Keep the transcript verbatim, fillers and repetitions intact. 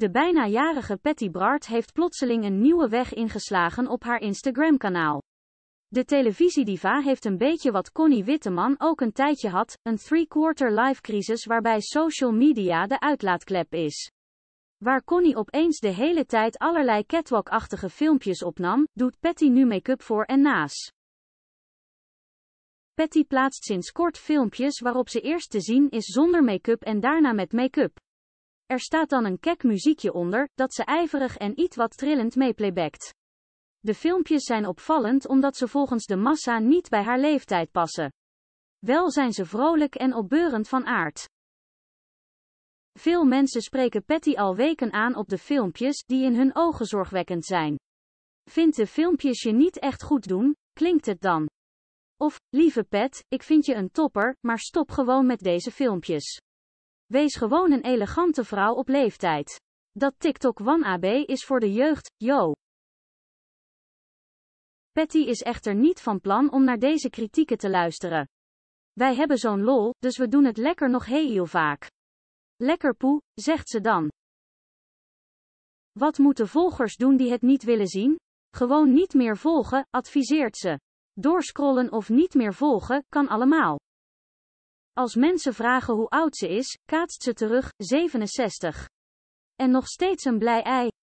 De bijna jarige Patty Bart heeft plotseling een nieuwe weg ingeslagen op haar Instagram-kanaal. De televisiediva heeft een beetje wat Connie Witteman ook een tijdje had, een three-quarter life crisis waarbij social media de uitlaatklep is. Waar Connie opeens de hele tijd allerlei catwalk-achtige filmpjes opnam, doet Patty nu make-up voor en na's. Patty plaatst sinds kort filmpjes waarop ze eerst te zien is zonder make-up en daarna met make-up. Er staat dan een kek muziekje onder, dat ze ijverig en iets wat trillend meeplaybackt. De filmpjes zijn opvallend omdat ze volgens de massa niet bij haar leeftijd passen. Wel zijn ze vrolijk en opbeurend van aard. Veel mensen spreken Patty al weken aan op de filmpjes, die in hun ogen zorgwekkend zijn. Vindt de filmpjes je niet echt goed doen, klinkt het dan. Of, lieve Pat, ik vind je een topper, maar stop gewoon met deze filmpjes. Wees gewoon een elegante vrouw op leeftijd. Dat TikTok wannabe is voor de jeugd, yo. Patty is echter niet van plan om naar deze kritieken te luisteren. Wij hebben zo'n lol, dus we doen het lekker nog heel vaak. Lekker poe, zegt ze dan. Wat moeten volgers doen die het niet willen zien? Gewoon niet meer volgen, adviseert ze. Doorscrollen of niet meer volgen, kan allemaal. Als mensen vragen hoe oud ze is, kaatst ze terug, zevenenzestig. En nog steeds een blij ei.